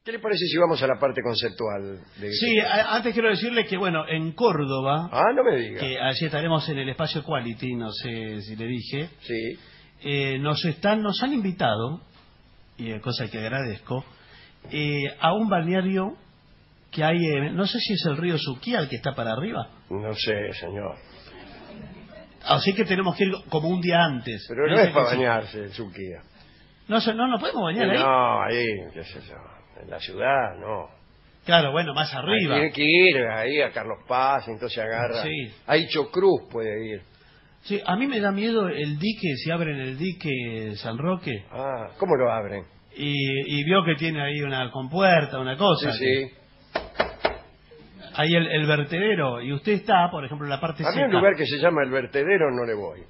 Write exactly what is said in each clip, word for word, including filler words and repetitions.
¿Qué le parece si vamos a la parte conceptual? De Sí, a, antes quiero decirle que, bueno, en Córdoba, ah, no me diga. que allí estaremos en el espacio Quality, no sé si le dije, Sí. eh, nos están, nos han invitado, y es cosa que agradezco, eh, a un balneario que hay, eh, no sé si es el río Suquía el que está para arriba. No sé, señor. Así que tenemos que ir como un día antes. Pero no Dice es para que sí. bañarse el Suquía. No, se- no nos podemos bañar ahí. No, ahí, qué sé yo. En la ciudad, no. Claro, bueno, más arriba. Tiene que ir ahí a Carlos Paz, entonces agarra. Sí. A Hicho Cruz puede ir. Sí, a mí me da miedo el dique, si abren el dique San Roque, Ah, ¿cómo lo abren? y, y vio que tiene ahí una compuerta, una cosa. Sí, que- sí. Ahí el, el vertedero, y usted está, por ejemplo, en la parte A mí seca. un lugar que se llama El Vertedero no le voy.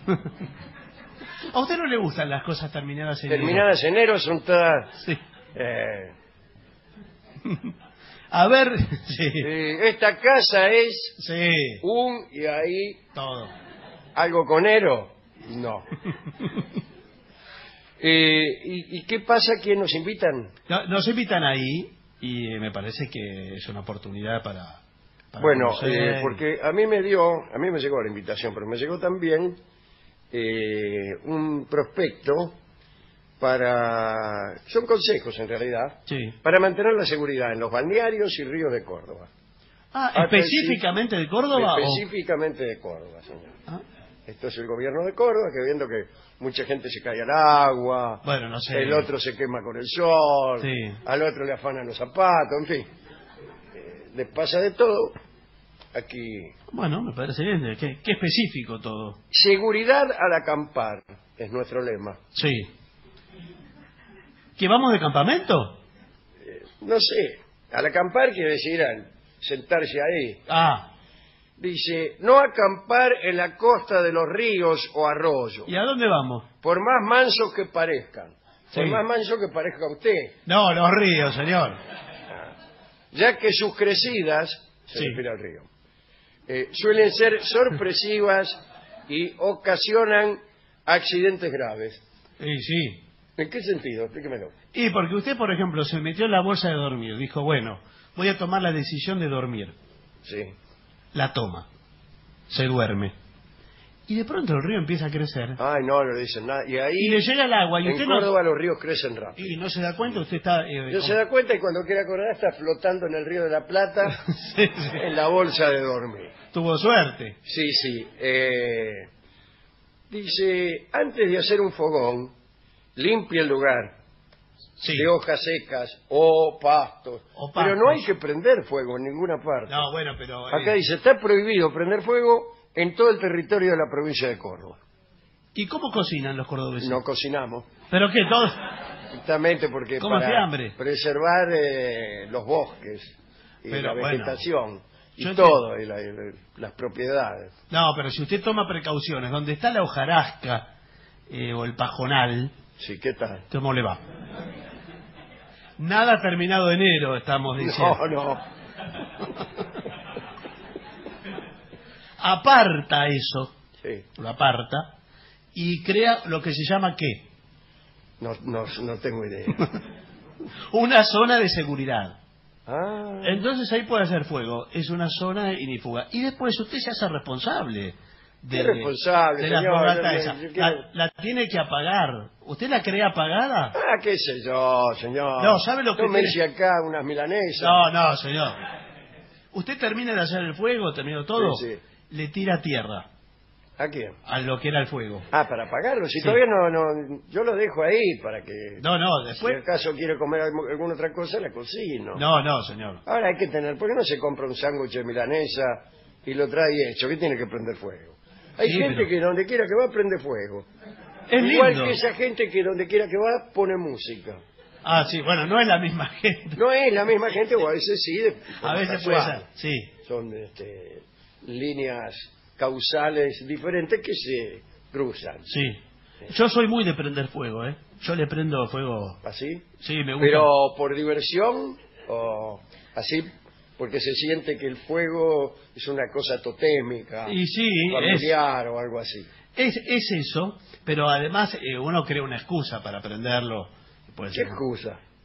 ¿A usted no le gustan las cosas terminadas en enero? Terminadas en enero son todas... Sí. eh, A ver, sí, eh, esta casa es sí, un y ahí todo. algo con ero. No. Eh, ¿y, ¿Y qué pasa? ¿Quién nos invitan? No- Nos invitan ahí y me parece que es una oportunidad para... para Bueno, conocer. eh, porque a mí me dio, a mí me llegó la invitación, pero me llegó también eh, un prospecto para, son consejos en realidad, Sí. para mantener la seguridad en los balnearios y ríos de Córdoba. Ah, Ah, ¿específicamente de Córdoba? o- Específicamente de Córdoba, señor. Ah, Esto es el gobierno de Córdoba, que viendo que mucha gente se cae al agua, Bueno, no sé. el otro se quema con el sol, Sí. al otro le afanan los zapatos, en fin. Eh, les pasa de todo. Aquí. Bueno, me parece bien. Qué, qué específico todo. Seguridad al acampar es nuestro lema. Sí. ¿Que vamos de campamento? No sé, al acampar quiere decir al sentarse ahí. Ah, Dice, no acampar en la costa de los ríos o arroyos, ¿y a dónde vamos? por más mansos que parezcan. Por Sí. más manso que parezca usted. No, los ríos, señor. Ya que sus crecidas, se Sí. refiere al río, eh, suelen ser sorpresivas y ocasionan accidentes graves. Sí, sí. ¿En qué sentido? Explíquemelo. Y porque usted, por ejemplo, se metió en la bolsa de dormir. Dijo, bueno, voy a tomar la decisión de dormir. Sí. La toma. Se duerme. Y de pronto el río empieza a crecer. Ay, no, no le dicen nada. Y ahí, Y le llega el agua. Y en usted Córdoba, no... los ríos crecen rápido. Y no se da cuenta, usted está... eh, No como- se da cuenta y cuando quiere acordar está flotando en el río de la Plata Sí, sí. en la bolsa de dormir. Tuvo suerte. Sí, sí. eh, dice, antes de hacer un fogón, limpie el lugar Sí. de hojas secas o pastos. O Pero no pastos. hay que prender fuego en ninguna parte. No, bueno, pero... eh, Acá dice, está prohibido prender fuego en todo el territorio de la provincia de Córdoba. ¿Y cómo cocinan los cordobeses? No cocinamos, ¿Pero qué? ¿Todos? justamente porque ¿Cómo hace para hambre? preservar eh, los bosques y Pero, la bueno, vegetación y yo todo, y la- y la- las propiedades. No, pero si usted toma precauciones, donde está la hojarasca eh, o el pajonal, Sí, ¿qué tal? ¿cómo le va? Nada terminado enero, estamos diciendo. No, no. Aparta eso, Sí. lo aparta, y crea lo que se llama ¿qué? No, no, no tengo idea. Una zona de seguridad. Ah, Entonces ahí puede hacer fuego, es una zona inífuga. Y después usted se hace responsable de, Qué responsable, de la señor, fogata yo- esa. yo quiero- La, la tiene que apagar. ¿Usted la cree apagada? ah, qué sé yo, señor. No, ¿sabe lo que No me tiene? hice acá unas milanesas. No, no, señor. Usted termina de hacer el fuego, terminó todo, Sí, le tira tierra ¿A quién? a lo que era el fuego. Ah, para apagarlo. Si Sí. todavía no, no, yo lo dejo ahí para que, No, no, si después... acaso quiere comer algo- alguna otra cosa, la cocino. No, no, señor. Ahora hay que tener, ¿por qué no se compra un sándwich de milanesa y lo trae hecho? ¿Qué tiene que prender fuego? Hay Sí, gente pero- que donde quiera que va prende fuego. Es Igual lindo. que esa gente que donde quiera que va pone música. Ah, sí, bueno, no es la misma gente. No es la misma gente, o a veces sí. de A forma veces puede casual. ser, sí. Son este, líneas causales diferentes que se cruzan. Sí. Yo soy muy de prender fuego, ¿eh? Yo le prendo fuego. ¿Así? Sí, me gusta. Pero por diversión o así porque se siente que el fuego es una cosa totémica, Y sí, es, familiar o algo así. es, es eso, pero además eh, uno crea una excusa para prenderlo. Puede ¿Qué ser. excusa?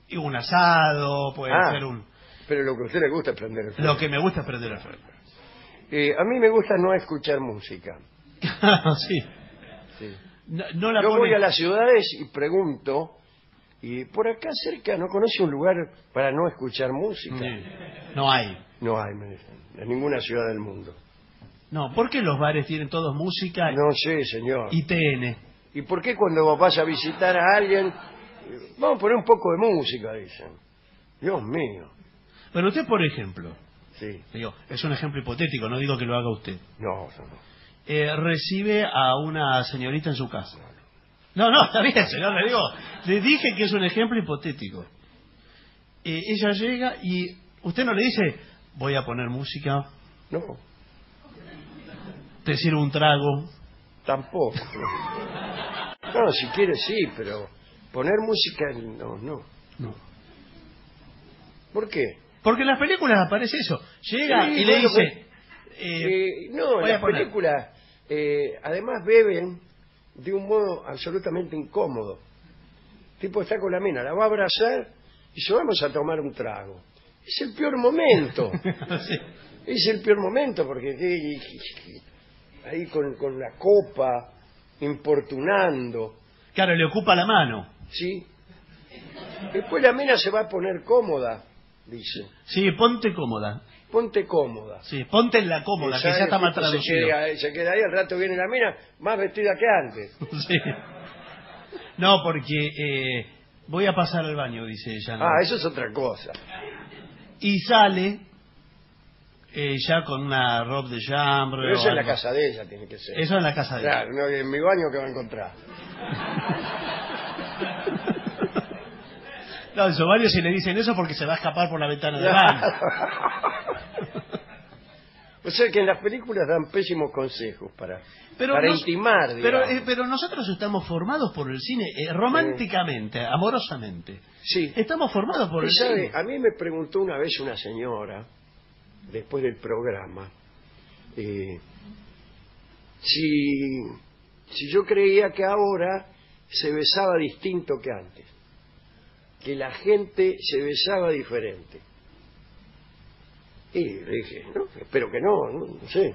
Y un asado, puede Ah, ser un... pero lo que a usted le gusta es prender el fuego. Lo que me gusta es prender el fuego. Eh, a mí me gusta no escuchar música. Sí. Sí. No, no la Yo pone... voy a las ciudades y pregunto, y por acá cerca no conoce un lugar para no escuchar música. Sí. No hay. No hay, me dicen, en ninguna ciudad del mundo. No, ¿por qué los bares tienen todos música No sé, señor. y T N? ¿Y por qué cuando vas a visitar a alguien, eh, vamos a poner un poco de música, dicen? Dios mío. Pero usted, por ejemplo, Sí. digo, es un ejemplo hipotético, no digo que lo haga usted, No, no, no. eh, recibe a una señorita en su casa. No, no, está bien, señor, le digo, le dije que es un ejemplo hipotético. Eh, ella llega y usted no le dice, voy a poner música, No, te sirvo un trago. tampoco. No, si quiere sí, pero poner música, no, no. No. ¿Por qué? Porque en las películas aparece eso. Llega Sí, y le bueno, dice... Eh, eh, no, en voy a las poner. películas, eh, además beben de un modo absolutamente incómodo. Tipo está con la mina, la va a abrazar y dice, vamos a tomar un trago. Es el peor momento. Sí. Es el peor momento porque eh, ahí con, con la copa, importunando, Claro, le ocupa la mano. ¿sí? Después la mina se va a poner cómoda, dice. Sí, ponte cómoda. Ponte cómoda. Sí, ponte en la cómoda, Y que ya sale, está más se traducido. queda, se queda ahí, al rato viene la mina más vestida que antes. Sí. No, porque eh, voy a pasar al baño, dice ella. ¿no? Ah, eso es otra cosa. Y sale eh, ya con una robe de chambre. Pero o eso en la algo. casa de ella tiene que ser. Eso en la casa de ella. Claro, no, en mi baño que va a encontrar. No, en su baño si le dicen eso porque se va a escapar por la ventana del baño. O sea que en las películas dan pésimos consejos para, Pero para nos- intimar, Pero, digamos. eh, pero nosotros estamos formados por el cine, eh, románticamente, amorosamente. Sí. Estamos formados por el ¿Sabe? cine. A mí me preguntó una vez una señora, después del programa, eh, si, si yo creía que ahora se besaba distinto que antes, que la gente se besaba diferente. Y le dije, no, espero que no, no, no sé.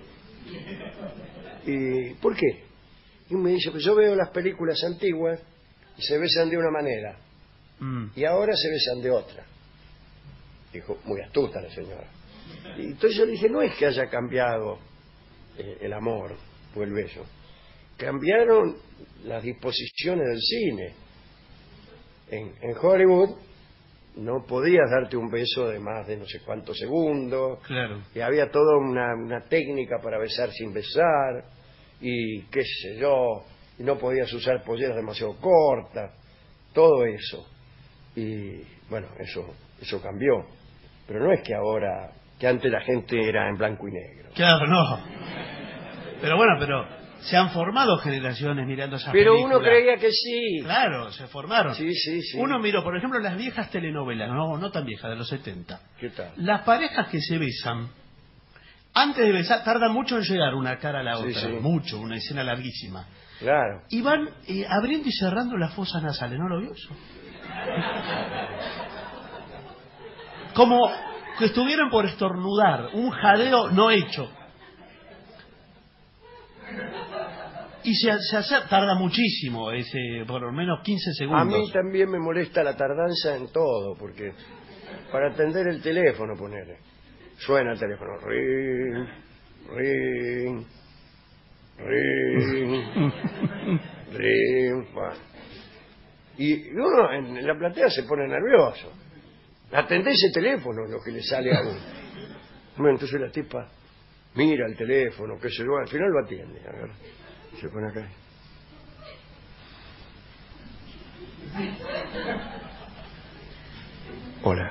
¿Y por qué? Y me dice, pues yo veo las películas antiguas y se besan de una manera, Mm. y ahora se besan de otra. Dijo, muy astuta la señora. Y entonces yo le dije, no es que haya cambiado eh, el amor o el beso, cambiaron las disposiciones del cine. En, en Hollywood no podías darte un beso de más de no sé cuántos segundos, Claro. y había toda una, una técnica para besar sin besar, y qué sé yo, y no podías usar polleras demasiado cortas, todo eso. Y bueno, eso eso cambió. Pero no es que ahora, que antes la gente era en blanco y negro. Claro, no. Pero bueno, pero se han formado generaciones mirando esas Pero películas. uno creía que sí. Claro, se formaron. Sí, sí, sí. Uno miró, por ejemplo, las viejas telenovelas, no, no tan viejas, de los setenta. ¿Qué tal? Las parejas que se besan, antes de besar, tardan mucho en llegar una cara a la Sí, otra. sí. Mucho, una escena larguísima. Claro. Y van eh, abriendo y cerrando las fosas nasales, ¿no lo vio eso? Como que estuvieran por estornudar, un jadeo no hecho. Y se, se hace, tarda muchísimo, ese, por lo menos quince A segundos. mí también me molesta la tardanza en todo, porque para atender el teléfono, ponele, suena el teléfono, ring, ring, ring, ring, va. Y uno en la platea se pone nervioso. Atendé ese teléfono, lo que le sale a uno. Bueno, entonces la tipa mira el teléfono, que se lo, al final lo atiende. A ver, se pone acá. Hola.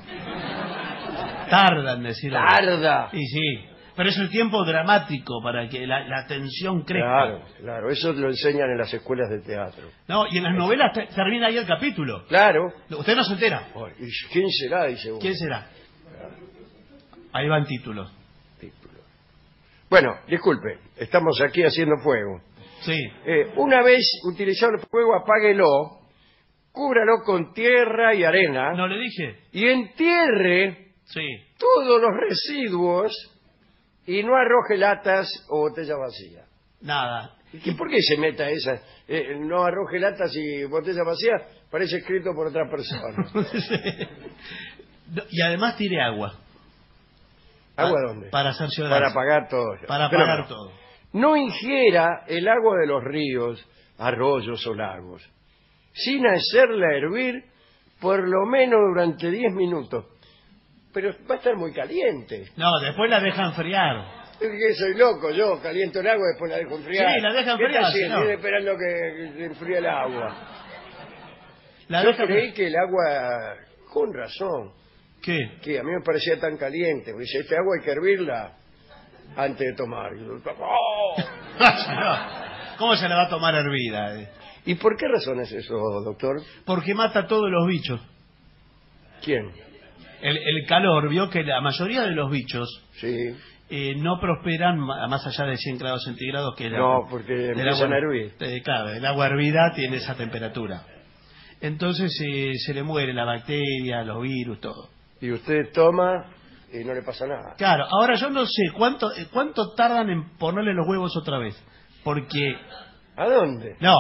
Tarda en decirlo. ¡Tarda! Sí, sí. Pero es el tiempo dramático para que la, la tensión crezca. Claro, claro, eso lo enseñan en las escuelas de teatro. No, y en las novelas te- termina ahí el capítulo. Claro. Usted no se entera. Ay, ¿y ¿quién será? Dice uno. ¿Quién será? Ahí van títulos. Título. Bueno, disculpe, estamos aquí haciendo fuego. Sí. Eh, una vez utilizado el fuego, apáguelo cúbralo con tierra y arena. ¿No le dije? Y entierre Sí. todos los residuos y no arroje latas o botellas vacías. Nada. ¿Y por qué se meta esa? Eh, no arroje latas y botellas vacías, parece escrito por otra persona. No, y además tire agua. ¿Agua Pa- dónde? Para cerciorarse. Para apagar todo. Para Pero apagar no. todo. No ingiera el agua de los ríos, arroyos o lagos, sin hacerla hervir por lo menos durante diez minutos. Pero va a estar muy caliente. No, después la deja enfriar. Es que soy loco, yo caliento el agua y después la dejo enfriar. Sí, la deja ¿Qué enfriar, está haciendo? señor. Estoy esperando que, que se enfríe el agua. La Yo deja creí que el agua, con razón, ¿Qué? que a mí me parecía tan caliente. Porque dice, este agua hay que hervirla antes de tomar. Y yo, ¡oh! ¿Cómo se la va a tomar hervida? eh? ¿Y por qué razón es eso, doctor? Porque mata a todos los bichos. ¿Quién? El, el calor, vio que la mayoría de los bichos Sí. eh, no prosperan ma- más allá de cien grados centígrados, que es la- No, porque del empiezan agua- a hervir. eh, claro, el agua hervida tiene esa temperatura. Entonces eh, se le muere la bacteria, los virus, todo. Y usted toma y no le pasa nada. Claro, ahora yo no sé cuánto eh, cuánto tardan en ponerle los huevos otra vez. Porque, ¿A dónde? no,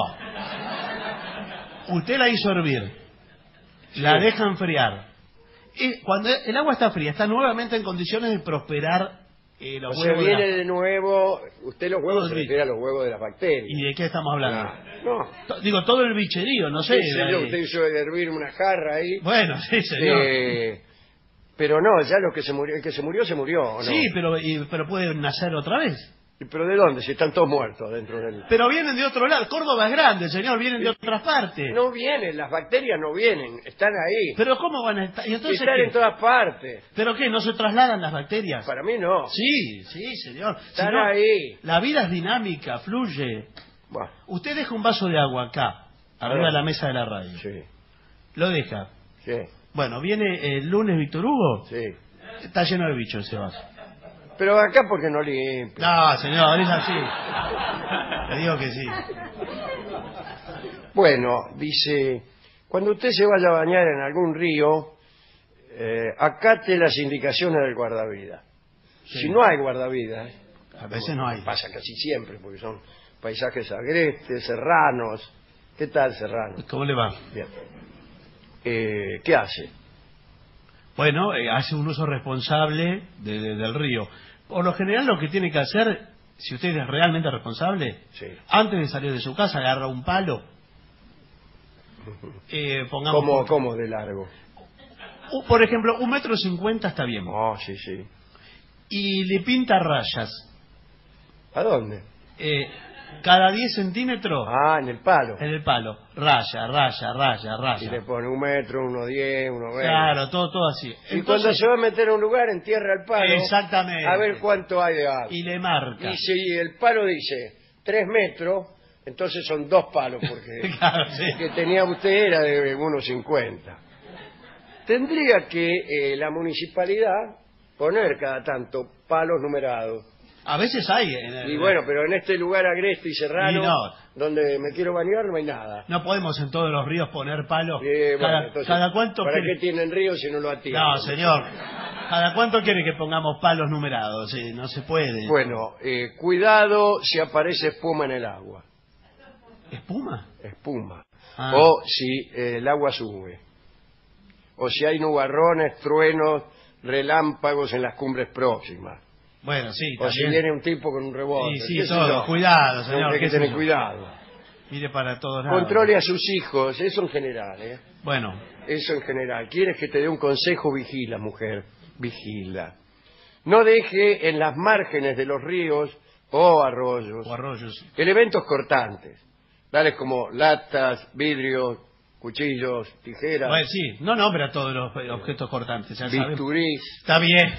usted la hizo hervir, la deja enfriar. Y cuando el agua está fría, está nuevamente en condiciones de prosperar eh, los O sea, huevos. de la- viene de nuevo, usted los huevos se Sí. refiere a los huevos de las bacterias. ¿Y de qué estamos hablando? Ah, no. To- Digo, todo el bicherío, no sé. Sí, sé yo, eh, usted hizo hervir una jarra ahí. Bueno, sí, señor. Eh, pero no, ya lo que se murió, el que se murió, se murió, ¿o no? Sí, pero, y- pero puede nacer otra vez. ¿Y ¿Pero de dónde? Si están todos muertos dentro del... Pero vienen de otro lado. Córdoba es grande, señor, vienen de otras partes. No vienen, las bacterias no vienen, están ahí. Pero ¿cómo van a estar? ¿Y entonces están qué? en todas partes. ¿Pero qué? ¿No se trasladan las bacterias? Para mí no. Sí, sí, señor. Si Están no, ahí. la vida es dinámica, fluye. Bueno, Usted deja un vaso de agua acá, arriba de la mesa de la radio. sí, Lo deja. sí, Bueno, viene el lunes Víctor Hugo. sí. Está lleno de bichos ese vaso. Pero acá porque no limpia. No, señor, es así. Le digo que sí. Bueno, dice, cuando usted se vaya a bañar en algún río, eh, acate las indicaciones del guardavidas. Sí. Si no hay guardavidas, A veces no hay. pasa casi siempre, porque son paisajes agrestes, serranos. ¿Qué tal, serrano? ¿Cómo le va? Bien. Eh, ¿Qué hace? Bueno, eh, hace un uso responsable de- de- del río. Por lo general lo que tiene que hacer, si usted es realmente responsable, Sí. antes de salir de su casa agarra un palo, eh, pongamos, ¿Cómo, por, ¿Cómo de largo? u- por ejemplo, un metro cincuenta está bien, Oh, sí, sí. y le pinta rayas. ¿A dónde? Eh, cada diez centímetros Ah, en el palo. en el palo, raya, raya, raya, Y le raya. pone un metro, uno diez, uno veinte. Claro, todo, todo así. Y cuando se va a meter a un lugar, entierra el palo. Exactamente. A ver cuánto hay de agua. Y le marca. Y si el palo dice tres metros, entonces son dos palos, porque Claro, sí. el que tenía usted era de uno cincuenta. Tendría que eh, la municipalidad poner cada tanto palos numerados. A veces hay. En el- Y bueno, pero en este lugar agreste y serrano, Y no. donde me quiero bañar, no hay nada. No podemos en todos los ríos poner palos. Eh, bueno, cada, entonces, cada cuánto ¿para quiere- qué tienen ríos si no lo atienden? No, señor. ¿Cada cuánto quiere que pongamos palos numerados? Sí, no se puede. Bueno, eh, cuidado si aparece espuma en el agua. ¿Espuma? Espuma. Ah. O si eh, el agua sube. O si hay nubarrones, truenos, relámpagos en las cumbres próximas. Bueno, sí, O si también. viene un tipo con un rebote. Sí, sí, qué sé todo. yo. Cuidado, señor, Hay qué que sé tener yo. cuidado. Mire para todos lados. Controle a sus hijos, eso en general, ¿eh? Bueno, Eso en general. ¿Quieres que te dé un consejo? Vigila, mujer. Vigila. No deje en las márgenes de los ríos o arroyos o arroyos. elementos cortantes, tales como latas, vidrios, cuchillos, tijeras, Bueno, sí, no nombra a todos los eh, objetos cortantes, ya sabemos. bisturís, Está bien.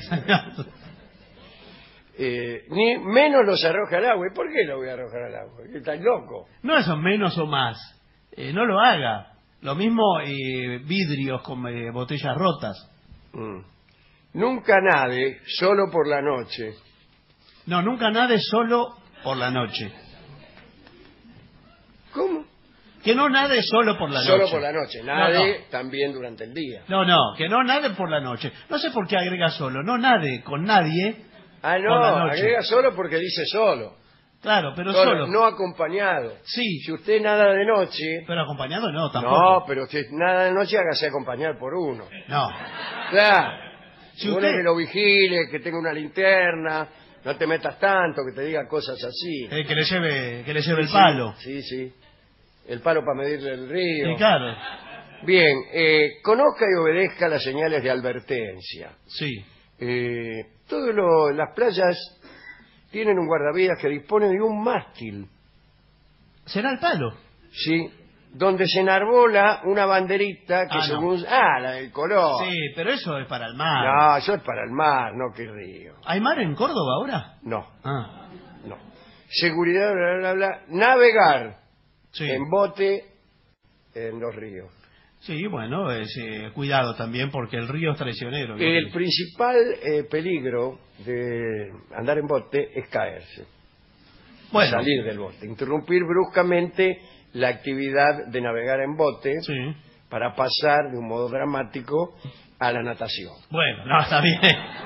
eh, ni menos los arroja al agua. ¿Y por qué lo voy a arrojar al agua? ¿Estás loco? No eso menos o más. Eh, no lo haga. Lo mismo eh, vidrios con eh, botellas rotas. Mm. Nunca nade solo por la noche. No, nunca nade solo por la noche. ¿Cómo? Que no nade solo por la noche. Solo por la noche, nade no, no. también durante el día. No, no, que no nade por la noche. No sé por qué agrega solo, no nade con nadie. Ah, por la no, noche. agrega solo porque dice solo. Claro, pero solo, solo. no acompañado. Sí. Si usted nada de noche... Pero acompañado no, tampoco. No, pero usted nada de noche hágase acompañar por uno. No. Claro. Si uno usted... que lo vigile, que tenga una linterna, no te metas tanto, que te diga cosas así. Eh, que le lleve, que le lleve Sí, el sí, palo. Sí, sí. El palo para medirle el río. Sí, claro. Bien, eh, conozca y obedezca las señales de advertencia. Sí. Eh, todas lo- las playas tienen un guardavidas que dispone de un mástil, ¿Será el palo? ¿sí? Donde se enarbola una banderita que Ah, no. según... Ah, la del color. Sí, pero eso es para el mar. No, eso es para el mar, no que río. ¿Hay mar en Córdoba ahora? No, Ah, no. Seguridad, bla, bla, bla. Navegar sí. en bote en los ríos. Sí, bueno, es, eh, cuidado también porque el río es traicionero. ¿no? El principal eh, peligro de andar en bote es caerse. Bueno, Salir del bote. Interrumpir bruscamente la actividad de navegar en bote sí. para pasar de un modo dramático a la natación. Bueno, no, está bien.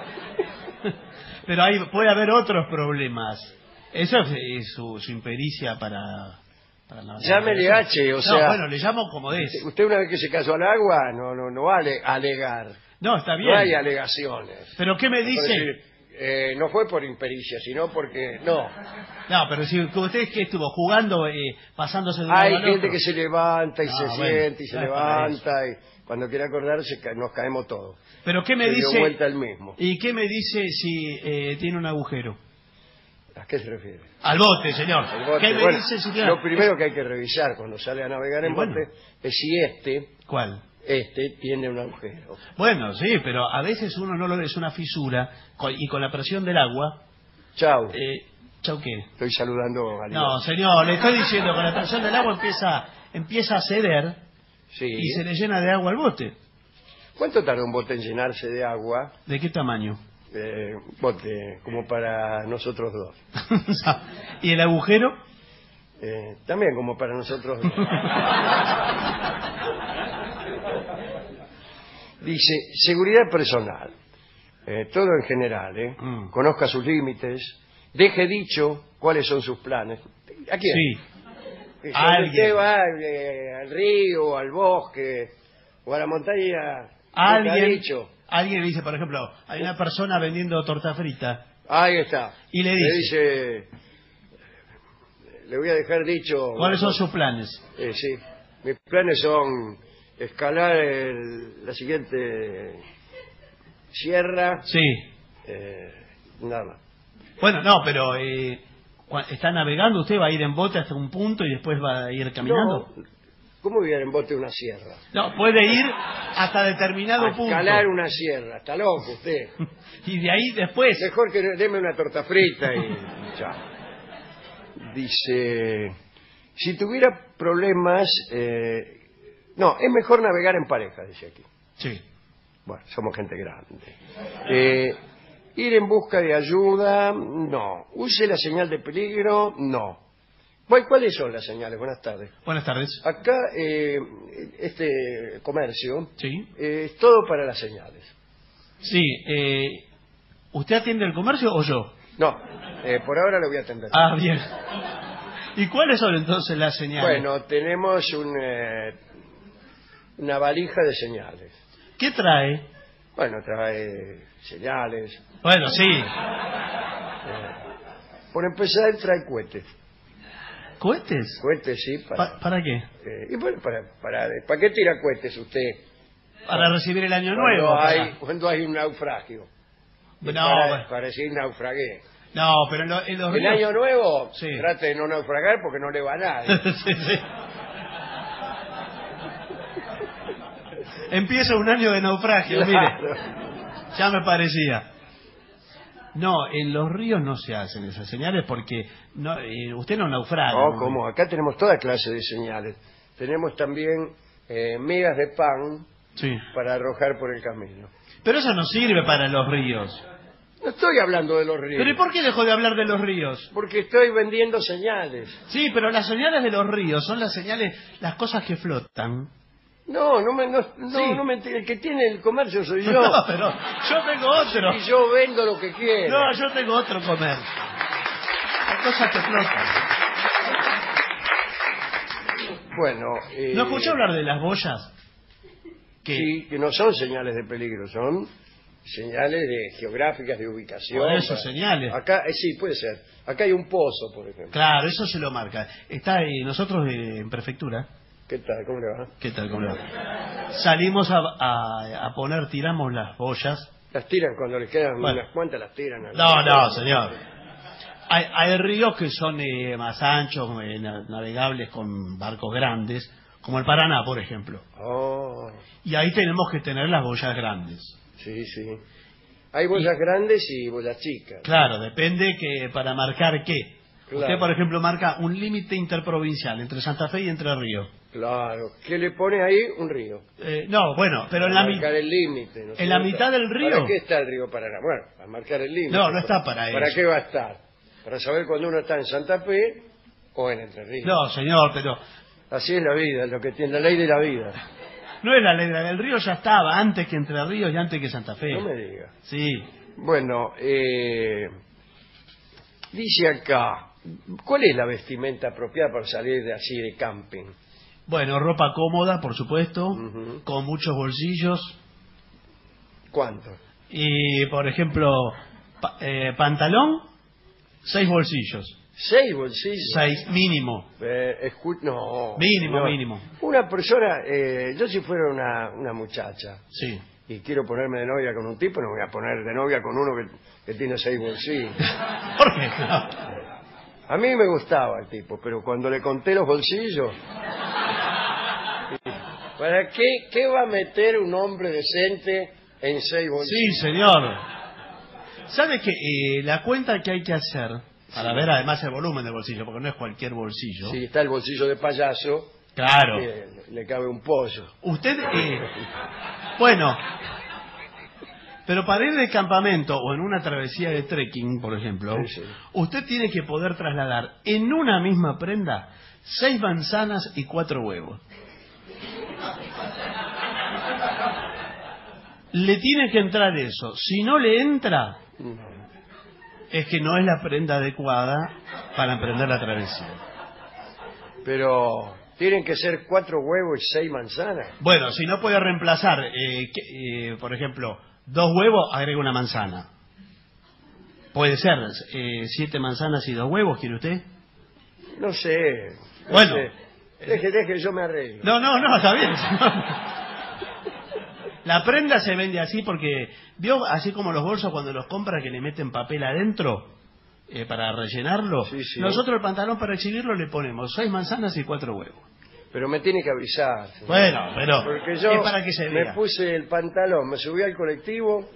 Pero ahí puede haber otros problemas. Eso es, es su, su impericia para... para la- Llámele H, o no, sea... bueno, le llamo como es. Usted una vez que se cayó al agua no no no va a ale- alegar. No, está bien. No hay alegaciones. Pero ¿qué me Por dice? decir, eh, no fue por impericia, sino porque... No. No, pero si usted que estuvo jugando, eh, pasándose de un Hay lado al gente otro. que se levanta y Ah, se bueno, siente y se no es para levanta y cuando quiere acordarse ca- nos caemos todos. Pero ¿qué me Se dio dice? vuelta el mismo. ¿Y qué me dice si eh, tiene un agujero? ¿A qué se refiere? Al bote, señor. El bote. ¿Qué me Bueno, dice si tiene? lo primero que hay que revisar cuando sale a navegar en Y bueno. bote es si este, ¿Cuál? este tiene un agujero. Bueno, sí, pero a veces uno no lo ve, es una fisura con- y con la presión del agua. Chau. Eh, ¿Chau qué? Estoy saludando a No, señor, le estoy diciendo, con la presión del agua empieza empieza a ceder Sí. y se le llena de agua el bote. ¿Cuánto tarda un bote en llenarse de agua? ¿De qué tamaño? Eh, bote, como para nosotros dos. ¿Y el agujero? Eh, también como para nosotros dos. Dice, seguridad personal. Eh, todo en general, ¿eh? Mm. Conozca sus límites. Deje dicho cuáles son sus planes. ¿A quién? Sí. Que si Alguien. usted va eh, al río, al bosque o a la montaña, ¿qué ha Alguien, dicho? alguien le dice, por ejemplo, hay una persona vendiendo torta frita Ahí está. y le dice, dice, le voy a dejar dicho... ¿cuáles son sus planes? Eh, sí, mis planes son escalar el- la siguiente sierra, Sí. eh, nada más. Bueno, no, pero eh, cua- está navegando, usted va a ir en bote hasta un punto y después va a ir caminando. No, ¿cómo voy a ir en bote una sierra? No, puede ir hasta determinado A punto. escalar una sierra, está loco usted. Y de ahí después. Mejor que deme una torta frita y chao. Dice, si tuviera problemas, eh, no, es mejor navegar en pareja, dice aquí. Sí. Bueno, somos gente grande. Eh, ir en busca de ayuda, no. Use la señal de peligro, no. Bueno, ¿cuáles son las señales? Buenas tardes. Buenas tardes. Acá, eh, este comercio, Sí. eh, es todo para las señales. Sí. Eh, ¿Usted atiende el comercio o yo? No, eh, por ahora lo voy a atender. Ah, bien. ¿Y cuáles son entonces las señales? Bueno, tenemos un, eh, una valija de señales. ¿Qué trae? Bueno, trae señales. Bueno, sí. eh, por empezar, trae cohetes. ¿Cohetes? Cohetes, sí, para... Pa- ¿Para qué? eh, y bueno, para, para, ¿para qué tira cohetes usted? Para recibir el año Cuando nuevo. hay, para- cuando hay un naufragio. Y No, para, bueno. para decir naufragué. No, pero en, lo- en los El ríos- año nuevo, Sí. trate de no naufragar porque no le va a nadie. Sí, sí. Empieza un año de naufragio, Claro. mire. Ya me parecía. No, en los ríos no se hacen esas señales porque no, eh, usted no naufraga. No, ¿no? como acá tenemos toda clase de señales. Tenemos también eh, migas de pan Sí. para arrojar por el camino. Pero eso no sirve para los ríos. No estoy hablando de los ríos. ¿Pero y por qué dejó de hablar de los ríos? Porque estoy vendiendo señales. Sí, pero las señales de los ríos son las señales, las cosas que flotan. No, no me, no, no, Sí. no me, el que tiene el comercio soy yo. No, pero yo tengo otro. Y yo vendo lo que quiero. No, yo tengo otro comercio. Las cosas que flotan. Bueno, eh, ¿No escuchó hablar de las boyas? Que sí, que no son señales de peligro, son señales de geográficas de ubicación. Por eso, para- señales. Acá, eh, sí, puede ser. Acá hay un pozo, por ejemplo. Claro, eso se lo marca. Está ahí, nosotros eh, en prefectura. ¿Qué tal? ¿Cómo le va? ¿Qué tal? ¿Cómo le va? Salimos a, a, a poner, tiramos las boyas. Las tiran cuando les quedan Bueno. unas cuantas, las tiran. al- No, no, señor. Hay, hay ríos que son eh, más anchos, eh, na- navegables con barcos grandes, como el Paraná, por ejemplo. Oh, Y ahí tenemos que tener las boyas grandes. sí, sí. Hay boyas grandes y boyas chicas. Claro, depende que para marcar qué. Claro. Usted, por ejemplo, marca un límite interprovincial entre Santa Fe y Entre Ríos. Claro. ¿Qué le pone ahí? Un río. Eh, no, bueno, pero en la, mi- marcar el límite. ¿no es en la cierto? mitad del río. ¿Para qué está el río Paraná? Bueno, para marcar el límite. No, no está para ¿Para eso. qué va a estar? Para saber cuando uno está en Santa Fe o en Entre Ríos. No, señor, pero Así es la vida, lo que tiene la ley de la vida. no es la ley del río, ya estaba antes que Entre Ríos y antes que Santa Fe. No me diga. Sí. Bueno, eh, dice acá, ¿cuál es la vestimenta apropiada para salir de así de camping? Bueno, ropa cómoda, por supuesto, Ujú. con muchos bolsillos. ¿Cuánto? Y, por ejemplo, pa- eh, pantalón, seis bolsillos. ¿Seis bolsillos? Seis, mínimo. Eh, escu- no. Mínimo, no. mínimo. Una persona, eh, yo si fuera una, una muchacha Sí. y quiero ponerme de novia con un tipo, no me voy a poner de novia con uno que, que tiene seis bolsillos. ¿Por qué no? A mí me gustaba el tipo, pero cuando le conté los bolsillos... ¿Para qué, qué va a meter un hombre decente en seis bolsillos? Sí, señor. ¿Sabe que eh, la cuenta que hay que hacer, para Sí. ver además el volumen del bolsillo, porque no es cualquier bolsillo. Si está el bolsillo de payaso, Claro. eh, le cabe un pollo. Usted, eh, bueno, pero para ir de campamento o en una travesía de trekking, por ejemplo, Sí, sí. usted tiene que poder trasladar en una misma prenda seis manzanas y cuatro huevos. Le tiene que entrar eso. Si no le entra, No. es que no es la prenda adecuada para emprender la travesía. Pero tienen que ser cuatro huevos y seis manzanas. Bueno, si no puede reemplazar, eh, que- eh, por ejemplo, dos huevos, agrega una manzana. Puede ser eh, siete manzanas y dos huevos, ¿quiere usted? No sé. no Bueno. sé. Deje, deje, yo me arreglo. No, no, no, está bien. La prenda se vende así porque, ¿vio así como los bolsos cuando los compra que le meten papel adentro eh, para rellenarlo? Sí, sí. Nosotros el pantalón para exhibirlo le ponemos seis manzanas y cuatro huevos. Pero me tiene que avisar. señor. Bueno, pero Porque yo es para que se me vea. puse el pantalón, me subí al colectivo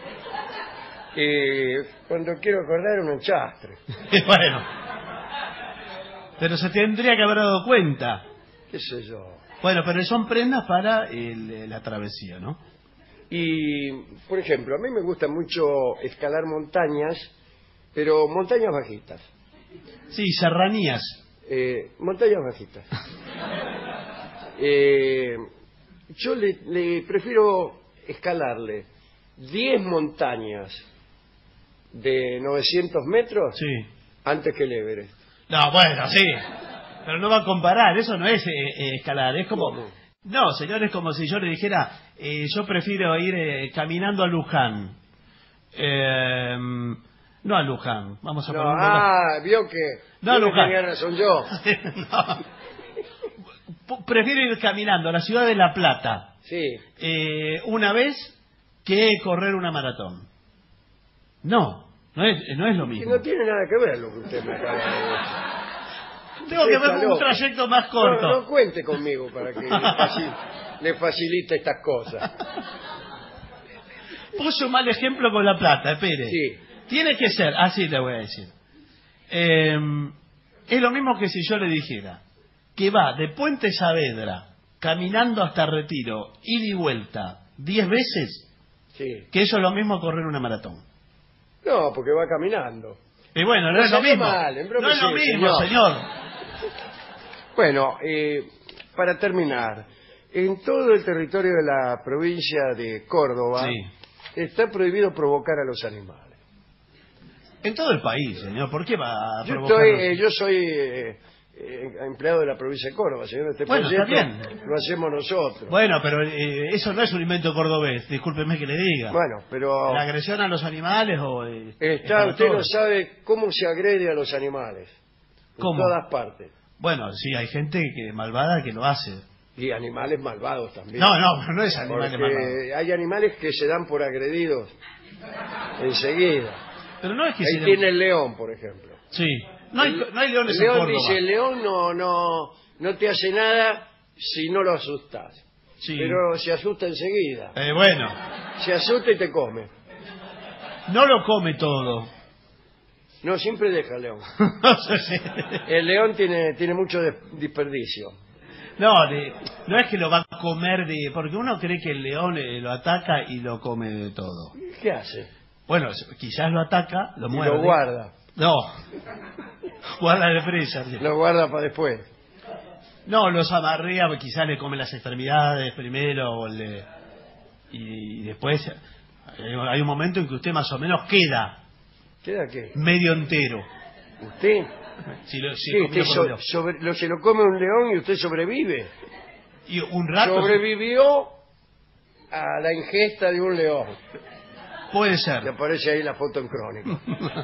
y cuando quiero acordar un enchastre. Bueno, pero se tendría que haber dado cuenta. ¿Qué sé yo? Bueno, pero son prendas para el- la travesía, ¿no? Y, por ejemplo, a mí me gusta mucho escalar montañas, pero montañas bajitas. Sí, serranías. Eh, montañas bajitas. Eh, yo le, le prefiero escalarle diez montañas de novecientos metros Sí. antes que el Everest. No, bueno, sí. Pero no va a comparar, eso no es eh, eh, escalar, es como... ¿Cómo? No, señor, es como si yo le dijera, eh, yo prefiero ir eh, caminando a Luján. Eh, no a Luján, vamos a No, poner un lugar- ah, vio que, No, vio que Luján. tenía razón yo. No. P- Prefiero ir caminando a la ciudad de La Plata Sí, eh, una vez que correr una maratón. No, no es, no es lo que mismo. no tiene nada que ver lo que usted me acaba de decir. Tengo que Está ver un loco. trayecto más corto. No, no cuente conmigo para que le, faci- le facilite estas cosas. Puso un mal ejemplo con La Plata, espere. Sí. Tiene que ser, así le voy a decir. Eh, es lo mismo que si yo le dijera que va de Puente Saavedra caminando hasta Retiro, ida y vuelta, diez veces, Sí. que eso es lo mismo correr una maratón. No, porque va caminando. Y bueno, no, No es lo sale mismo. mal, en broma No es lo sí, mismo, señor. señor. Bueno, eh, para terminar, en todo el territorio de la provincia de Córdoba Sí. está prohibido provocar a los animales. En todo el país, señor. ¿Por qué va a Yo, provocar? estoy, eh, yo soy eh, eh, empleado de la provincia de Córdoba, señor. Este Bueno, está proyecto bien. lo hacemos nosotros. Bueno, pero eh, eso no es un invento cordobés. Discúlpeme que le diga. Bueno, pero La agresión a los animales o... eh, es está, para usted no todos. sabe cómo se agrede a los animales. ¿Cómo? En todas partes. Bueno, sí, hay gente que malvada que lo hace. Y animales malvados también. No, no, no es animal Porque malvado. hay animales que se dan por agredidos enseguida. Pero no es que Ahí se... tiene el león, por ejemplo. Sí. No hay, no hay leones El en león Córdoba. dice, el león no, no, no te hace nada si no lo asustas. Sí. Pero se asusta enseguida. Eh, bueno, Se asusta y te come. no lo come todo. No, siempre deja el león. No sé si- El león tiene, tiene mucho de- desperdicio. No, de- no es que lo va a comer de... Porque uno cree que el león eh, lo ataca y lo come de todo. ¿Qué hace? Bueno, quizás lo ataca, lo Y muerde. lo guarda. No. Guarda de presa. sí. Lo guarda para después. No, los amarrea, quizás le come las extremidades primero o le... y, y después eh, hay un momento en que usted más o menos queda ¿Queda qué? medio entero. ¿Usted? Si lo, si Sí, comió usted por so- un león. sobre- lo, se lo come un león y usted sobrevive. Y un rato Sobrevivió a la ingesta de un león. puede Le ser. aparece ahí la foto en crónica.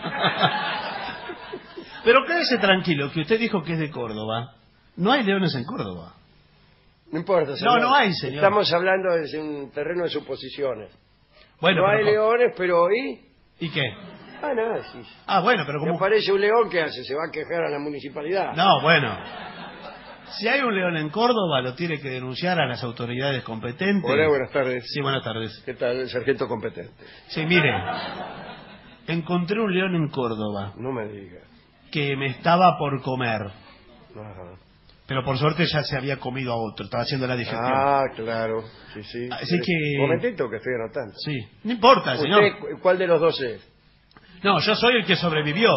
Pero quédese tranquilo, que usted dijo que es de Córdoba. No hay leones en Córdoba. No importa, señor. no hay, señor. Estamos hablando de un terreno de suposiciones. Bueno, no pero hay co- leones, pero hoy... ¿Y qué? Ah, nada, sí. Ah, bueno, pero Me como... aparece un león, ¿qué hace? ¿Se va a quejar a la municipalidad? No, bueno. Si hay un león en Córdoba, lo tiene que denunciar a las autoridades competentes. Hola, buenas tardes. Sí, buenas tardes. ¿Qué tal, el sargento competente? Sí, mire. Encontré un león en Córdoba No me diga. que me estaba por comer. Ajá. Pero por suerte ya se había comido a otro. Estaba haciendo la digestión. Ah, claro. Sí, sí. Así Eh, que- Un momentito que estoy anotando. Sí. No importa, señor. ¿Usted cu- cuál de los dos es? No, yo soy el que sobrevivió.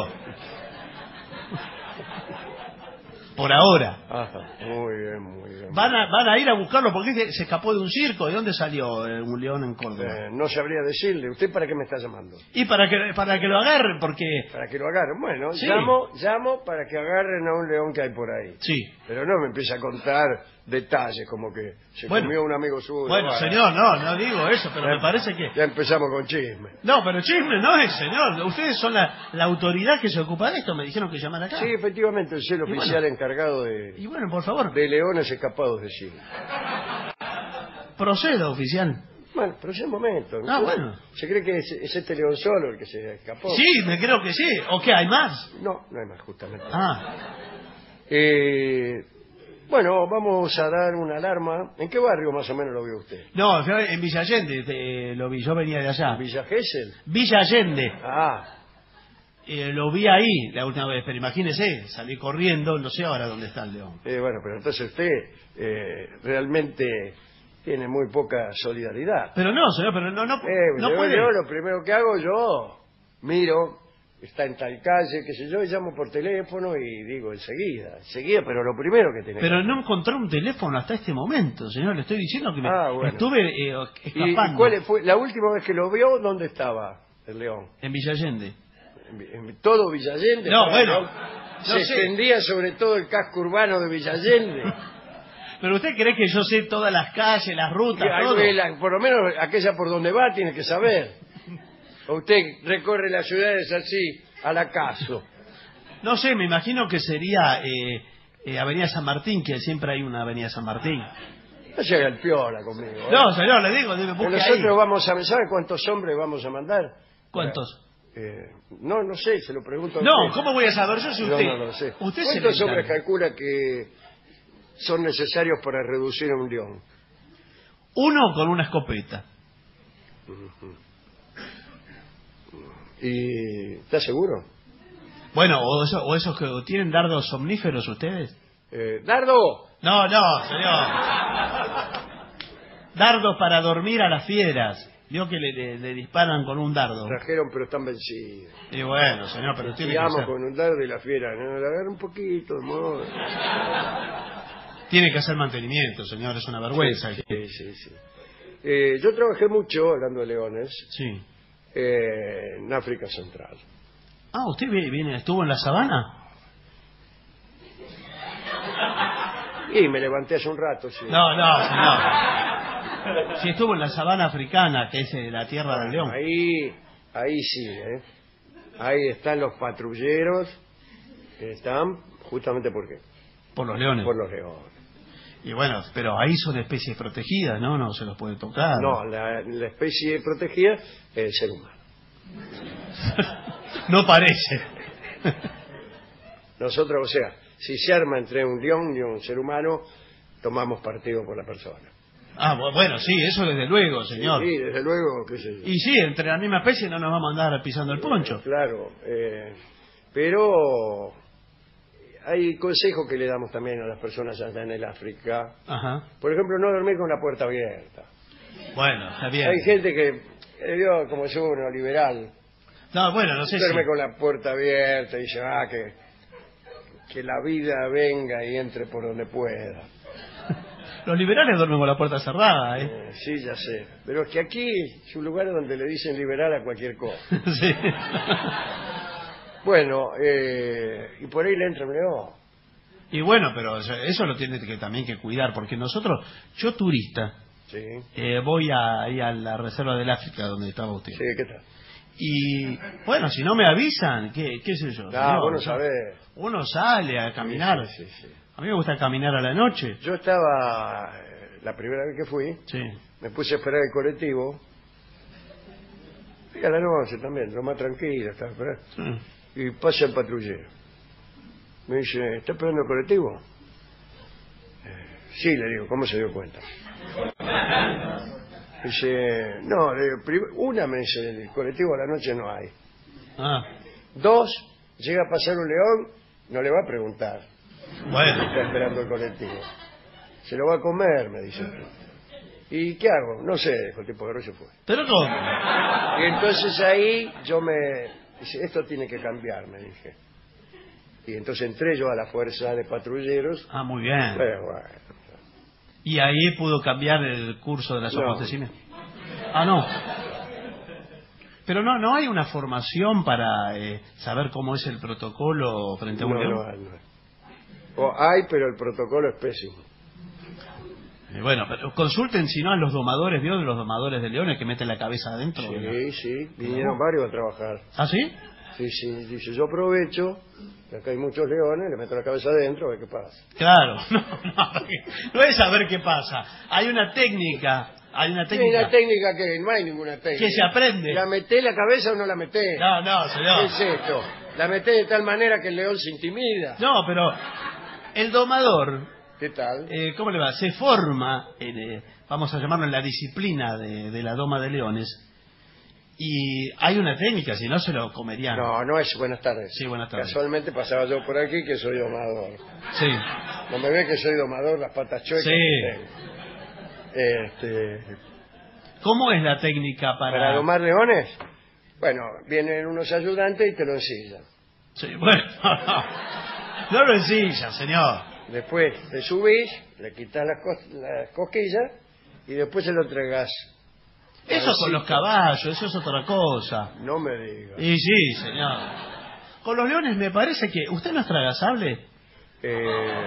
Por ahora. Ajá. Muy bien, muy bien. Van a, van a ir a buscarlo porque es que se escapó de un circo. ¿De dónde salió eh, un león en Córdoba? Eh, no sabría decirle. ¿Usted para qué me está llamando? Y para que para que lo agarren, porque... Para que lo agarren. Bueno, Sí. llamo, llamo para que agarren a un león que hay por ahí. Sí. Pero no me empieza a contar detalles como que se Bueno. comió un amigo suyo. Bueno, señor, no, no digo eso, pero me parece que... Ya empezamos con chisme. No, pero chisme no es, señor. Ustedes son la, la autoridad que se ocupa de esto. Me dijeron que llamara acá. Sí, efectivamente, soy el Y oficial bueno. encargado de, Y bueno, por favor, de leones escapados de Chile. proceda, oficial. Bueno, pero es el momento. ¿no? Ah, bueno. ¿Se cree que es, es este león solo el que se escapó? Sí, me creo que sí. ¿O qué, hay más? No, no hay más, justamente. Ah, Eh, bueno, vamos a dar una alarma. ¿En qué barrio más o menos lo vio usted? no, yo en Villa Allende eh, lo vi. Yo venía de allá. ¿Villa Gesell? Villa Allende. Ah, Eh, lo vi ahí la última vez, pero imagínese, salí corriendo, no sé ahora dónde está el león. eh, bueno, pero entonces usted eh, realmente tiene muy poca solidaridad. Pero no, señor, pero no, no, Eh, no yo, puede. yo lo primero que hago, yo miro, está en tal calle, qué sé yo, y llamo por teléfono y digo enseguida, enseguida, pero lo primero que tiene Pero que no encontré un teléfono hasta este momento, señor. Le estoy diciendo que me Ah, bueno. estuve eh, ¿Y, y escapando cuál fue la última vez que lo vio? ¿Dónde estaba el león? en Villa Allende. ¿En, en todo Villallende? No, estaba bueno, el león? no Se sé. extendía sobre todo el casco urbano de Villallende. Pero usted cree que yo sé todas las calles, las rutas, Y ahí todo. ve la- por lo menos aquella por donde va tiene que saber. O usted recorre las ciudades así, al acaso. No sé, me imagino que sería eh, eh, Avenida San Martín, que siempre hay una Avenida San Martín. No se haga el piola conmigo. ¿eh? No, señor, le digo, debe Que busque nosotros ahí. vamos a... ¿Sabe cuántos hombres vamos a mandar? ¿Cuántos? Eh, no, no sé, se lo pregunto a No, usted. ¿cómo voy a saber? Yo soy Yo usted. no lo sé. Usted se ¿Cuántos le hombres encarga. calcula que son necesarios para reducir a un león? Uno con una escopeta. ¿Y está seguro? Bueno, o, eso- o esos que tienen dardos somníferos ustedes. Eh, ¡Dardo! No, no, señor. dardos para dormir a las fieras. Vio que le, le, le disparan con un dardo. Trajeron, pero están vencidos. Y bueno, señor, pero tiene que Sigamos ser. con un dardo y la fiera, ¿no? Le agarra un poquito, de modo. Tiene que hacer mantenimiento, señor, es una vergüenza. Sí, sí, sí. Eh, yo trabajé mucho, hablando de leones, Sí. eh, en África Central. Ah, ¿usted viene, estuvo en la sabana? Y me levanté hace un rato, sí. No, no, señor. Sí, estuvo en la sabana africana, que es eh, la tierra del león. Ahí, ahí sí, ¿eh? Ahí están los patrulleros, que están justamente ¿por qué? Por los leones. Por los leones. Y bueno, pero ahí son especies protegidas, ¿no? No se los puede tocar. No, la, la especie protegida es el ser humano. No parece. Nosotros, o sea, si se arma entre un león y un ser humano, tomamos partido por la persona. Ah, bueno, sí, eso desde luego, señor. Sí, sí, desde luego, qué sé yo. Y sí, entre la misma especie no nos vamos a andar pisando el poncho. Eh, claro, eh, pero hay consejos que le damos también a las personas allá en el África. Ajá. Por ejemplo, no dormir con la puerta abierta. Bueno, está bien. Hay gente que, eh, yo como soy uno liberal, No, bueno, no sé duerme si... con la puerta abierta y dice, ah, que, que la vida venga y entre por donde pueda. Los liberales duermen con la puerta cerrada, ¿eh? Eh, sí, ya sé. Pero es que aquí es un lugar donde le dicen liberal a cualquier cosa. Sí. Bueno, eh, y por ahí le entra un león. Y bueno, pero eso lo tiene que también que cuidar, porque nosotros, yo turista, Sí. eh, voy a, ahí a la reserva del África donde estaba usted. Sí, ¿qué tal? Y bueno, si no me avisan, ¿qué, qué sé yo? Ah, señor? vos no O sea, sabés. Uno sale a caminar. Sí, sí, sí. A mí me gusta caminar a la noche. Yo estaba, eh, la primera vez que fui, Sí. me puse a esperar el colectivo. Y a la noche también, lo más tranquilo, estaba esperando. Sí. Y pasa el patrullero. Me dice, ¿está esperando el colectivo? Eh, sí, le digo, ¿cómo se dio cuenta? Dice, no, le digo, prim- una me dice, el colectivo a la noche no hay. Ah, Dos, llega a pasar un león, no le va a preguntar. bueno. Está esperando el colectivo. Se lo va a comer, me dice. ¿Y qué hago? No sé, dijo el tipo que se fue. ¿Pero cómo? Y entonces ahí yo me... Dice, esto tiene que cambiar, me dije. Y entonces entré yo a la fuerza de patrulleros. Ah, muy bien. Pero bueno. ¿Y ahí pudo cambiar el curso de las No. acontecimientos? Ah, no. Pero no, no hay una formación para eh, saber cómo es el protocolo frente a un No, león. no, hay, no hay. O hay, pero el protocolo es pésimo. Eh, bueno, pero consulten si no a los domadores, ¿vio? De los domadores de leones que meten la cabeza adentro. de la- Sí, sí, vinieron varios a trabajar. ¿Ah, sí? Sí, sí, dice, yo aprovecho, que acá hay muchos leones, le meto la cabeza adentro, a ver qué pasa. Claro. No, no, no es saber qué pasa. Hay una técnica. Hay una Hay técnica. una técnica que no hay ninguna técnica. Que se aprende. ¿La meté la cabeza o no la meté? No, no, ¿Qué señor. es esto? La meté de tal manera que el león se intimida. No, pero el domador, ¿Qué tal? eh, ¿cómo le va? Se forma, en, eh, vamos a llamarlo en la disciplina de, de la doma de leones, y hay una técnica, si no se lo comerían. No, no es buenas tardes. Sí, buenas tardes. Casualmente pasaba yo por aquí que soy domador. Sí, No me ve que soy domador, las patas chuecas. Sí. que tengo. Este, ¿cómo es la técnica para...? para domar leones, bueno, vienen unos ayudantes y te lo ensillan. Sí, bueno, no, no lo ensilla, señor. Después te subís, le quitas las, cos- las cosquillas y después se lo entregas. Eso con los caballos, eso es otra cosa. No me digas. Y sí, señor. Con los leones me parece que... ¿Usted no es tragasable? Eh,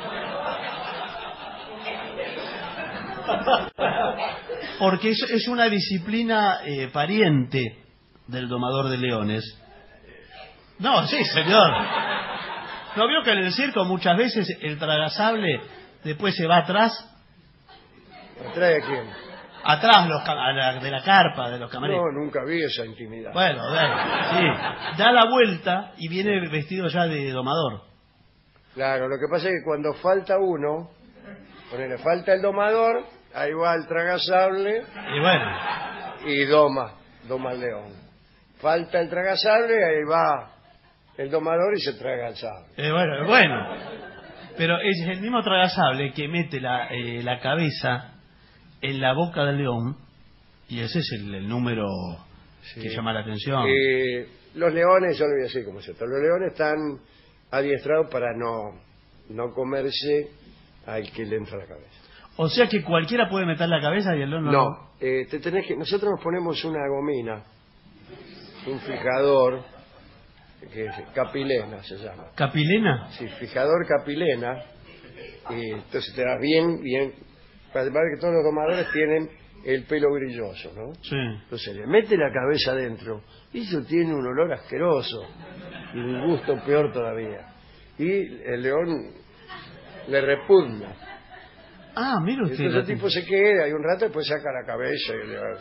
Porque es, es una disciplina eh, pariente del domador de leones. No, sí, señor. ¿No vio que en el circo muchas veces el tragasable después se va atrás? ¿Atrae a quién? Atrás los, ca- a la- de la carpa, de los camarines. No, nunca vi esa intimidad. Bueno, bueno, sí. Da la vuelta y viene vestido ya de domador. Claro, lo que pasa es que cuando falta uno, ponele, falta el domador, ahí va el tragasable Y bueno, y doma, doma al león. Falta el tragasable, ahí va el domador y se traga al sable. eh, bueno, bueno. Pero es el mismo tragasable que mete la, eh, la cabeza en la boca del león, y ese es el, el número Sí. que llama la atención. Eh, los leones, yo le voy a decir como es esto, los leones están adiestrados para no, no comerse al que le entra a la cabeza. O sea que cualquiera puede meter la cabeza y el león no. No, eh, te tenés que, nosotros nos ponemos una gomina, un fijador, que es capilena se llama. ¿Capilena? Sí, fijador capilena, y entonces te das bien, bien, para ver que todos los domadores tienen el pelo brilloso, ¿no? Sí. Entonces le mete la cabeza adentro, y eso tiene un olor asqueroso, y un gusto peor todavía. Y el león le repugna. Ah, mire usted. Entonces la- el tipo se queda y un rato después saca la cabeza y le va...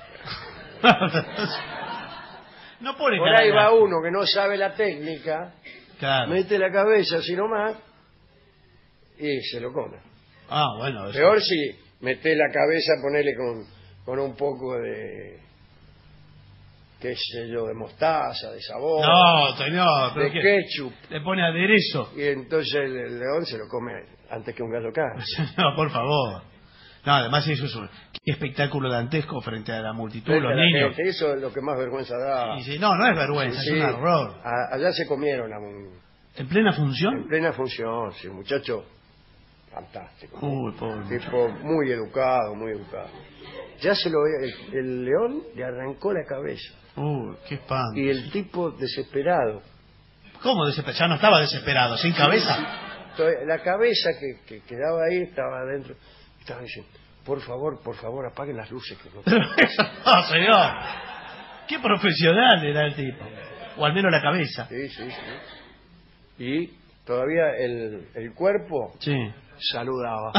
no pone Por cara ahí de va asco. uno que no sabe la técnica, Claro. mete la cabeza así nomás y se lo come. Ah, bueno. Eso. Peor si mete la cabeza, ponele con, con un poco de, qué sé yo, de mostaza, de sabor, No, señor. pero de ¿qué? ketchup, Le pone aderezo. y entonces el, el león se lo come antes que un gallo canto. No, por favor. No, además eso es un qué espectáculo dantesco frente a la multitud, Frente los a la niños. gente, eso es lo que más vergüenza da. Y sí, no, no es vergüenza, Sí, es sí. un error. A- allá se comieron a un, ¿En plena en función? plena función, sí, muchacho fantástico. Uy, pobre. Tipo muy educado, muy educado. Ya se lo ve, el, el león le arrancó la cabeza. Uy, qué espanto. Y el tipo desesperado. ¿Cómo desesperado? Ya no estaba desesperado, sin cabeza. Entonces, la cabeza que, que quedaba ahí estaba adentro. Estaba diciendo, por favor, por favor, apaguen las luces. Que no... No, señor. Qué profesional era el tipo. O al menos la cabeza. Sí, sí, sí. Y todavía el, el cuerpo Sí. saludaba.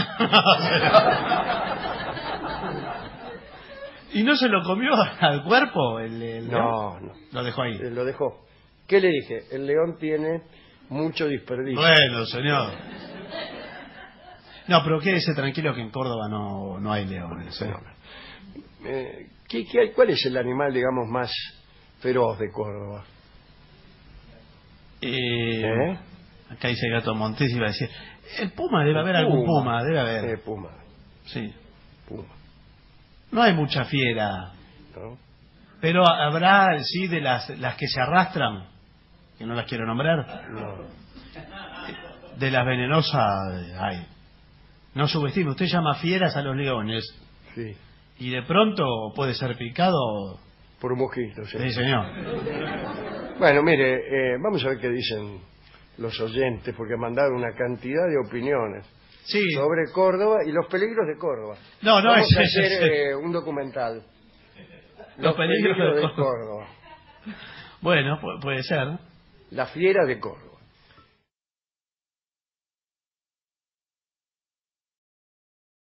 ¿Y no se lo comió al cuerpo el, el león? No, no. Lo dejó ahí. Eh, Lo dejó. ¿Qué le dije? El león tiene mucho desperdicio. Bueno, señor. No, pero quédese tranquilo que en Córdoba no, no hay leones. ¿eh? Eh, ¿qué, qué, ¿Cuál es el animal, digamos, más feroz de Córdoba? Eh, ¿Eh? Acá dice Gato Montes y va a decir, el puma, debe El haber algún puma. puma, debe haber. Eh, puma, Sí. puma, No hay mucha fiera, ¿no? pero habrá, sí, de las, las que se arrastran, que no las quiero nombrar, No. de las venenosas hay. No subestime, usted llama fieras a los leones Sí, y de pronto puede ser picado. por un mosquito, sí. Sí, señor. Bueno, mire, eh, vamos a ver qué dicen los oyentes, porque han mandado una cantidad de opiniones Sí. sobre Córdoba y los peligros de Córdoba. No, no, vamos es- a es- hacer es- eh, un documental. Los peligros de de Córdoba. Córdoba. Bueno, pu- puede ser. La fiera de Córdoba.